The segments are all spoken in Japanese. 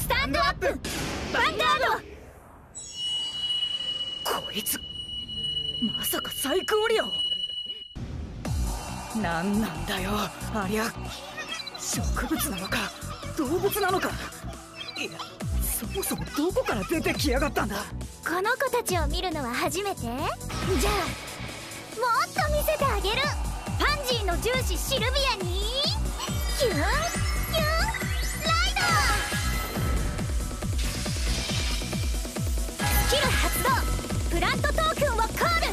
スタンドアップヴァンガード。 こいつまさかサイクオリアを。なんなんだよありゃ。植物なのか動物なのか。いやそもそもどこから出てきやがったんだ。 この子たちを見るのは初めて？じゃあもっと見せてあげる。パンジーの重視シルビアにキュンキュンライド。スキル発動。プラントトークンをコ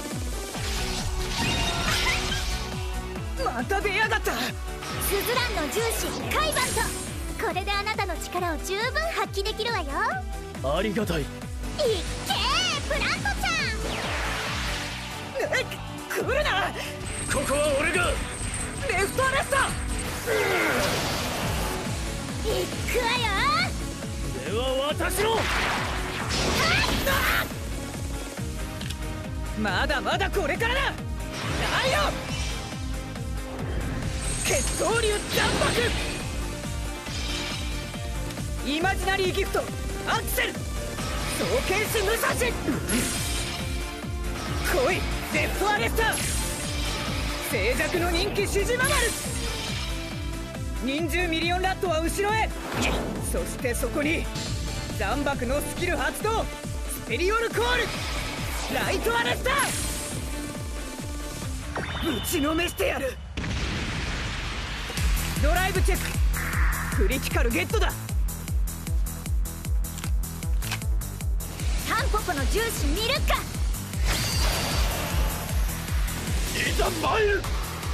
ール。 また出やがった。 スズランの重視カイバント。これであなたの力を十分発揮できるわよ。 ありがたい。 いっけープラントちゃん。 来るな。 ここは俺が。 レフトアレスタ。 いくわよ。 では私の。 まだまだこれからだ。ライオン決闘竜残白。イマジナリーギフトアクセル。双剣士武蔵。来いデッドアレスター。静寂の人気シジママル。忍獣ミリオンラットは後ろへ。そしてそこに残白のスキル発動スペリオルコールライトアレスター。ぶちのめしてやる。ドライブチェッククリティカルゲットだ。 タンポポの重視見るか。 いざ参る。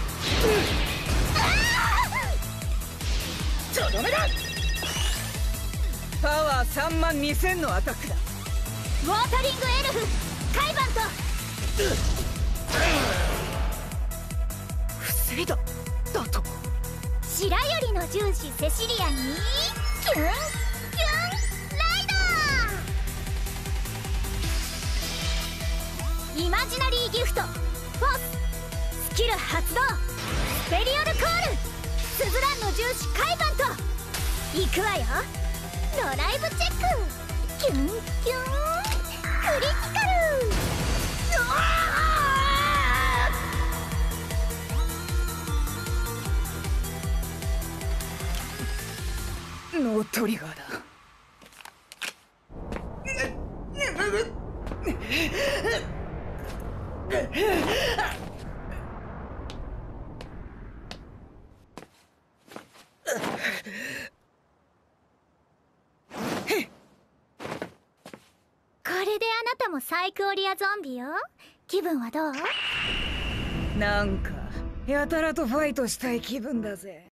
とどめだ。パワー3万2000のアタックだ。 ウォータリングエルフカイバント。 防いだだと。 白百合の重視セシリアにキュンキュンライド。イマジナリーギフトフォーススキル発動スペリオルコールスズランの重視カイバント。いくわよ。ドライブチェックキュンキュンクリティカル。 ノートリガーだ。 これであなたもサイクオリアゾンビよ。気分はどう？ なんかやたらとファイトしたい気分だぜ。